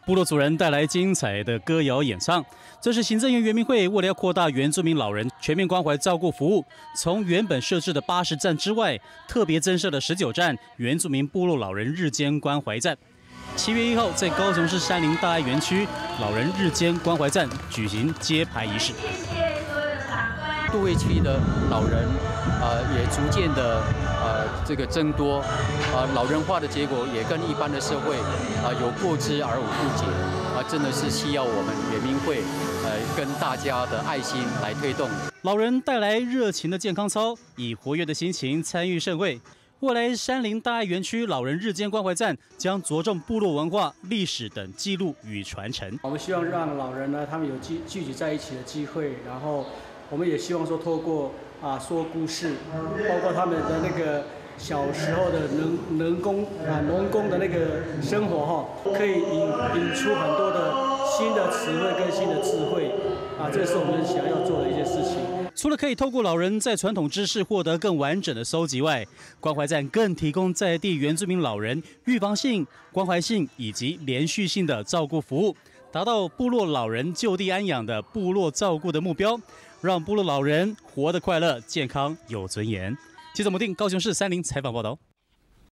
部落族人带来精彩的歌谣演唱。这是行政院原民会为了要扩大原住民老人全面关怀照顾服务，从原本设置的80站之外，特别增设了19站原住民部落老人日间关怀站。7月1号，在高雄市山林大爱园区老人日间关怀站举行揭牌仪式。 都会区的老人，也逐渐的这个增多，老人化的结果也跟一般的社会有过之而无不及，真的是需要我们原民会跟大家的爱心来推动。 老人带来热情的健康操，以活跃的心情参与盛会。未来山林大爱园区老人日间关怀站将着重部落文化、历史等记录与传承。 我们希望让老人呢，他们有聚集在一起的机会，然后我们也希望说，透过说故事，包括他们的那个小时候的农工的那个生活可以引出很多的新的词汇跟新的智慧这是我们想要做的一件事情。 除了可以透过老人在传统知识获得更完整的搜集外，关怀站更提供在地原住民老人预防性、关怀性以及连续性的照顾服务，达到部落老人就地安养的部落照顾的目标，让部落老人活得快乐、健康、有尊严。记者母定高雄市山林采访报道。